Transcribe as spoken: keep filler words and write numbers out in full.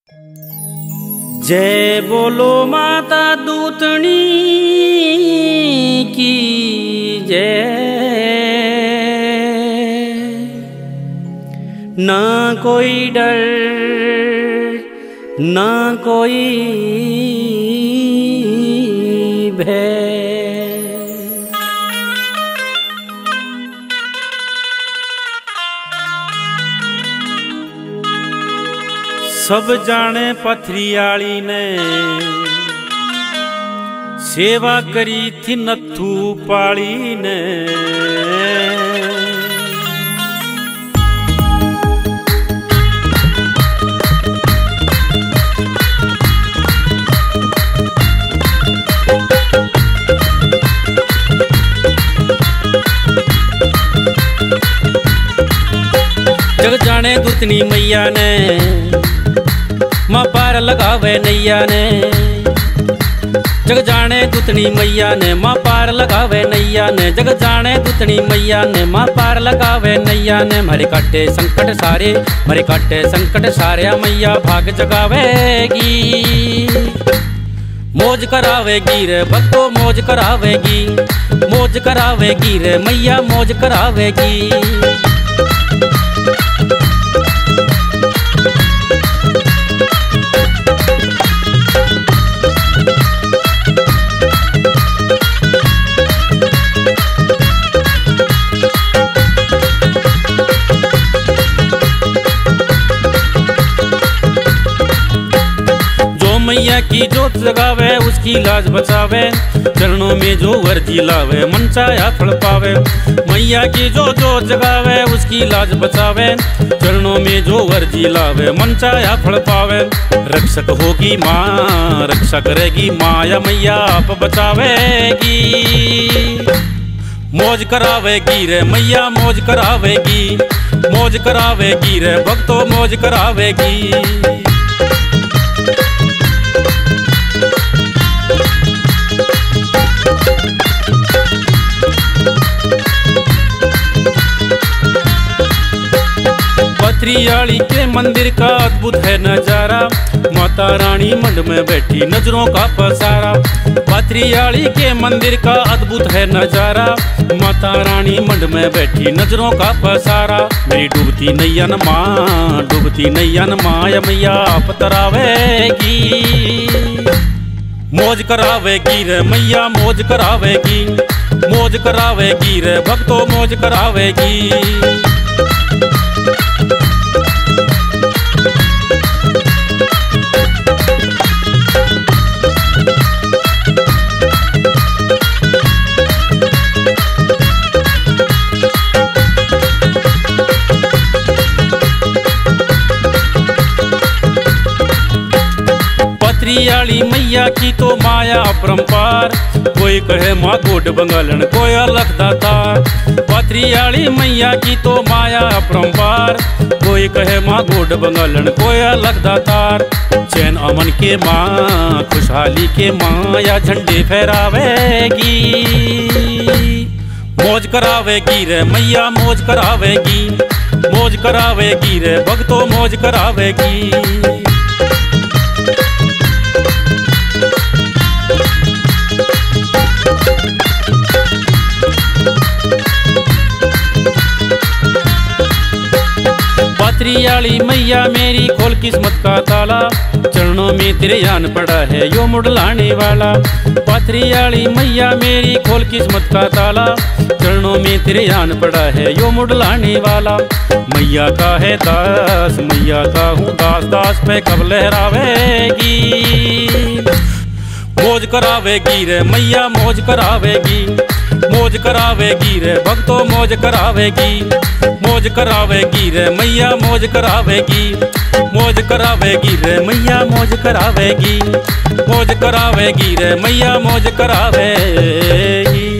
जय बोलो माता दूतनी की जय। ना कोई डर ना कोई भय। सब जाने पथरियाली ने सेवा करी थी नथू पाली ने। जग जाने दूतनी मैया ने माँ पार लगावे नैया ने। जग जाने दूतनी मैया ने माँ पार लगावे नैया ने। जग जाने दूतनी मैया ने माँ पार लगावे नैया ने। मरे काटे संकट सारे मरे काटे संकट सारे मैया भाग जगावेगी। मौज करावेगी रे भक्तो मौज करावेगी। मौज करावेगी रे मैया मौज करावेगी। मैया की जोत जगावे उसकी लाज बचावे। चरणों में जो वर्जी लावे मन चाया फल पावे। मैया की जो जोत जगावे उसकी लाज बचावे। चरणों में जो वर्जी लावे मन चाया फल पावे। रक्षक होगी माँ रक्षा करेगी माया मैया आप बचावेगी। मौज करावेगी रे मैया मौज करावेगी। मौज करावेगी रे भक्तो मौज करावेगी। पथरियाली के मंदिर का अद्भुत है नजारा। माता रानी मंड में बैठी नजरों का पसारा। पथरियाली के मंदिर का अद्भुत है नजारा। माता रानी मंड में बैठी नजरों का पसारा। मेरी डूबती नैया न माँ डूबती नैया न माया मैया आप तरावेगी। मौज करावेगी रे मैया मौज करावेगी। मौज करावेगी रे भक्तो मौज करावेगी। पथरियाली मैया की तो माया अपरंपार। कोई कहे माँ गोड बंगालन कोई अलग दातार। पथरियाली मैया की तो माया अपरंपार। कोई कहे माँ गोड बंगालन कोई अलग दातार। चैन अमन के माँ खुशहाली के माँ या झंडे फहरावेगी। मौज करावेगी रे मैया मौज करावेगी। मौज करावेगी रे भक्तो मौज करावेगी। पथरियाली मैया मेरी खोल किस्मत का ताला। चरणों में तेरे यान पड़ा है यो मुडलाने वाला। पथरियाली मैया मेरी खोल किस्मत का ताला। चरणों में तेरे यान पड़ा है यो मुडलाने वाला। मैया का है दास मैया का हूँ दास दास पे कब लहरावेगी। मौज करावेगी रे मैया मौज करावेगी। मौज करावेगी रे भक्तो मौज करावेगी। मौज करावेगी रे मैया मौज करावेगी। मौज करावेगी रे मैया मौज करावेगी। मौज करावेगी रे मैया मौज करावेगी।